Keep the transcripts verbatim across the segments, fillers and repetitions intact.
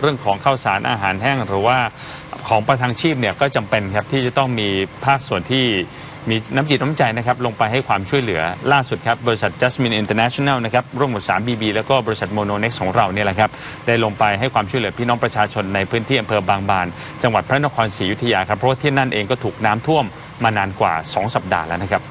เรื่องของข้าวสารอาหารแห้งหรือว่าของประทังชีพเนี่ยก็จำเป็นครับที่จะต้องมีภาคส่วนที่มีน้ำจิตน้ำใจนะครับลงไปให้ความช่วยเหลือล่าสุดครับบริษัท Jasmine International นะครับร่วมกับ ทรี บี บี แล้วก็บริษัท Mononex ของเราเนี่ยแหละครับได้ลงไปให้ความช่วยเหลือพี่น้องประชาชนในพื้นที่อำเภอบางบานจังหวัดพระนครศรีอยุธยาครับเพราะว่าที่นั่นเองก็ถูกน้ำท่วมมานานกว่าสองสัปดาห์แล้วนะครับ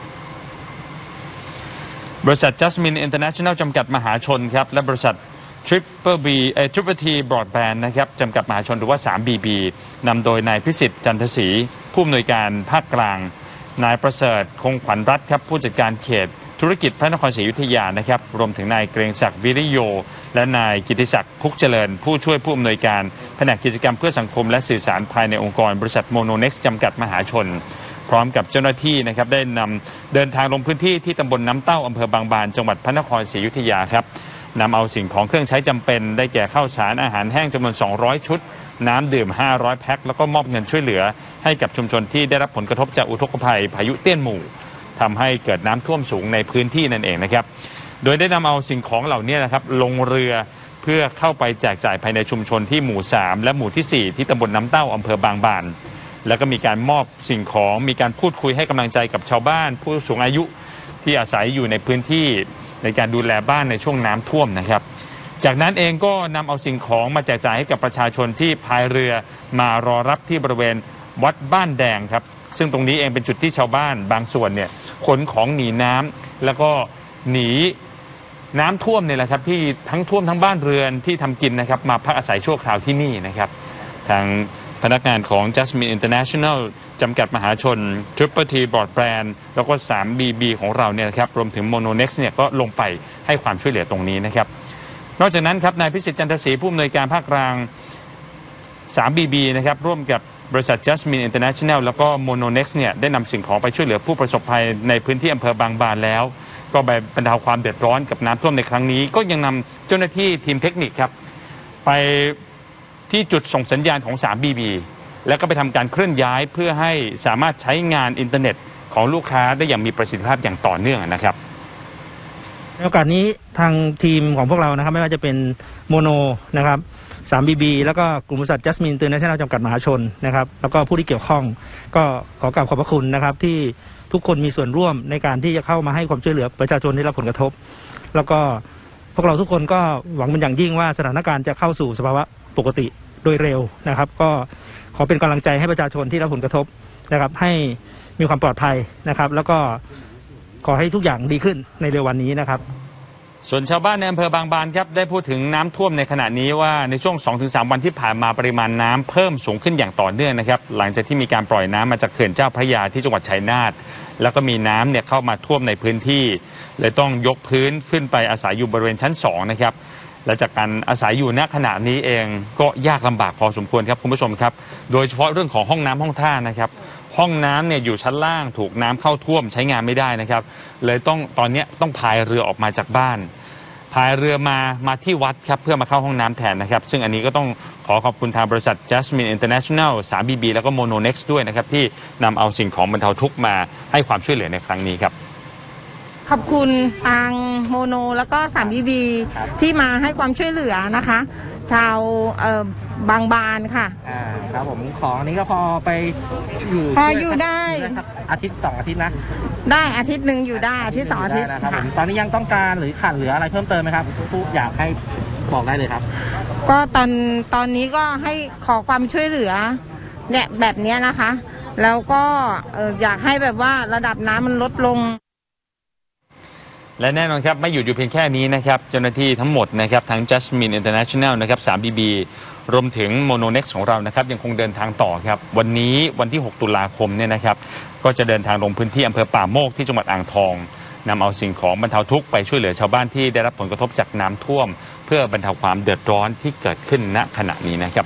บริษัท Jasmine International จำกัดมหาชนครับและบริษัท Triple B เอ่อ Triple T Broadband นะครับจำกัดมหาชนหรือว่า ทรี บี บี นำโดยนายพิสิทธิ์จันทศรีผู้อำนวยการภาคกลางนายประเสริฐคงขวัญรัตน์ครับผู้จัดการเขตธุรกิจพระนครศรีอยุธยานะครับรวมถึงนายเกรียงศักดิ์วิริโยและนายกิติศักดิ์พุกเจริญผู้ช่วยผู้อำนวยการแผนกกิจกรรมเพื่อสังคมและสื่อสารภายในองค์กรบริษัท Mononex จำกัดมหาชนพร้อมกับเจ้าหน้าที่นะครับได้นำเดินทางลงพื้นที่ที่ตำบลน้ำเต้าอำเภอบางบานจังหวัดพระนครศรีอยุธยาครับนำเอาสิ่งของเครื่องใช้จำเป็นได้แก่ข้าวสารอาหารแห้งจำนวนสองร้อยชุดน้ำดื่มห้าร้อยแพ็คแล้วก็มอบเงินช่วยเหลือให้กับชุมชนที่ได้รับผลกระทบจากอุทกภัยพายุเตี้ยนหมู่ทำให้เกิดน้ำท่วมสูงในพื้นที่นั่นเองนะครับโดยได้นำเอาสิ่งของเหล่านี้นะครับลงเรือเพื่อเข้าไปแจกจ่ายภายในชุมชนที่หมู่สามและหมู่ที่สี่ที่ตำบลน้ำเต้าอำเภอบางบานแล้วก็มีการมอบสิ่งของมีการพูดคุยให้กำลังใจกับชาวบ้านผู้สูงอายุที่อาศัยอยู่ในพื้นที่ในการดูแลบ้านในช่วงน้ำท่วมนะครับจากนั้นเองก็นำเอาสิ่งของมาแจกจ่ายให้กับประชาชนที่พายเรือมารอรับที่บริเวณวัดบ้านแดงครับซึ่งตรงนี้เองเป็นจุดที่ชาวบ้านบางส่วนเนี่ยขนของหนีน้ำแล้วก็หนีน้ำท่วมเนี่ยแหละครับที่ทั้งท่วมทั้งบ้านเรือนที่ทำกินนะครับมาพักอาศัยชั่วคราวที่นี่นะครับทางพนักงานของ Jasmine International จำกัดมหาชน Triple T Broadband แล้วก็ ทรี บี บี ของเราเนี่ยครับรวมถึง Mononex เนี่ยก็ลงไปให้ความช่วยเหลือตรงนี้นะครับนอกจากนั้นครับนายพิสิทธิ์จันทศรีผู้อำนวยการภาคกลาง ทรี บี บี นะครับร่วมกับบริษัท Jasmine International แล้วก็ Mononex เนี่ยได้นำสิ่งของไปช่วยเหลือผู้ประสบภัยในพื้นที่อำเภอบางบานแล้วก็ไปบรรเทาความเดือดร้อนกับน้ำท่วมในครั้งนี้ก็ยังนำเจ้าหน้าที่ทีมเทคนิคครับไปที่จุดส่งสัญญาณของ ทรี บี บี แล้วก็ไปทำการเคลื่อนย้ายเพื่อให้สามารถใช้งานอินเทอร์เน็ตของลูกค้าได้อย่างมีประสิทธิภาพอย่างต่อเนื่องนะครับในโอกาสนี้ทางทีมของพวกเรานะครับไม่ว่าจะเป็นโมโนนะครับ ทรี บี บี แล้วก็กลุ่มบริษัท Jasmine International จำกัดมหาชนนะครับแล้วก็ผู้ที่เกี่ยวข้องก็ขอกราบขอบพระคุณนะครับที่ทุกคนมีส่วนร่วมในการที่จะเข้ามาให้ความช่วยเหลือประชาชนที่รับผลกระทบแล้วก็พวกเราทุกคนก็หวังเป็นอย่างยิ่งว่าสถานการณ์จะเข้าสู่สภาวะปกติโดยเร็วนะครับก็ขอเป็นกำลังใจให้ประชาชนที่รับผลกระทบนะครับให้มีความปลอดภัยนะครับแล้วก็ขอให้ทุกอย่างดีขึ้นในเร็ววันนี้นะครับส่วนชาวบ้านในอำเภอบางบานครับได้พูดถึงน้ำท่วมในขณะนี้ว่าในช่วง สองถึงสาม วันที่ผ่านมาปริมาณน้ำเพิ่มสูงขึ้นอย่างต่อเนื่องนะครับหลังจากที่มีการปล่อยน้ำมาจากเขื่อนเจ้าพระยาที่จังหวัดชัยนาทแล้วก็มีน้ำเนี่ยเข้ามาท่วมในพื้นที่เลยต้องยกพื้นขึ้นไปอาศัยอยู่บริเวณชั้นสองนะครับและจากการอาศัยอยู่ณขณะนี้เองก็ยากลำบากพอสมควรครับคุณผู้ชมครับโดยเฉพาะเรื่องของห้องน้ำห้องท่านะครับห้องน้ำเนี่ยอยู่ชั้นล่างถูกน้ำเข้าท่วมใช้งานไม่ได้นะครับเลยต้องตอนนี้ต้องพายเรือออกมาจากบ้านพายเรือมามาที่วัดครับเพื่อมาเข้าห้องน้ำแทนนะครับซึ่งอันนี้ก็ต้องขอขอบคุณทางบริษัท Jasmine International ทรี บี บี แล้วก็ Mononex ด้วยนะครับที่นำเอาสิ่งของบรรเทาทุกข์มาให้ความช่วยเหลือในครั้งนี้ครับขอบคุณทางโมโนแล้วก็ ทรี บี บี ที่มาให้ความช่วยเหลือนะคะชาวเอ่อบางบานค่ะอ่าครับผมของนี้ก็พอไปอยู่พออยู่ได้อาทิตย์สองอาทิตย์นะได้อาทิตย์หนึ่งอยู่ได้อาทิตย์สองอาทิตย์นะครับผมตอนนี้ยังต้องการหรือขาดเหลืออะไรเพิ่มเติมไหมครับผู้อยากให้บอกได้เลยครับก็ตอนตอนนี้ก็ให้ขอความช่วยเหลือเนี่ยแบบนี้นะคะแล้วก็อยากให้แบบว่าระดับน้ำมันลดลงและแน่นอนครับไม่หยุดอยู่เพียงแค่นี้นะครับเจ้าหน้าที่ทั้งหมดนะครับทั้ง Jasmine International นะครับ ทรี บี บี รวมถึง Mononex ของเรานะครับยังคงเดินทางต่อครับวันนี้วันที่หกตุลาคมเนี่ยนะครับก็จะเดินทางลงพื้นที่อำเภอป่าโมกที่จังหวัดอ่างทองนำเอาสิ่งของบรรเทาทุกข์ไปช่วยเหลือชาวบ้านที่ได้รับผลกระทบจากน้ำท่วมเพื่อบรรเทาความเดือดร้อนที่เกิดขึ้นณขณะนี้นะครับ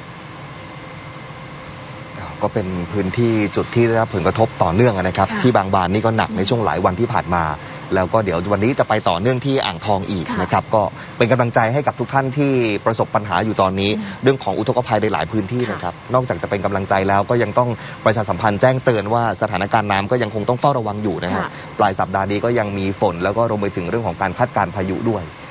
ก็เป็นพื้นที่จุดที่ได้รับผลกระทบต่อเนื่องนะครับที่บางบานนี่ก็หนักในช่วงหลายวันที่ผ่านมาแล้วก็เดี๋ยววันนี้จะไปต่อเนื่องที่อ่างทองอีกนะครับก็เป็นกำลังใจให้กับทุกท่านที่ประสบปัญหาอยู่ตอนนี้เรื่องของอุทกภัยในหลายพื้นที่นะครับนอกจากจะเป็นกำลังใจแล้วก็ยังต้องประชาสัมพันธ์แจ้งเตือนว่าสถานการณ์น้ำก็ยังคงต้องเฝ้าระวังอยู่นะครับปลายสัปดาห์นี้ก็ยังมีฝนแล้วก็รวมไปถึงเรื่องของการคาดการณ์พายุด้วย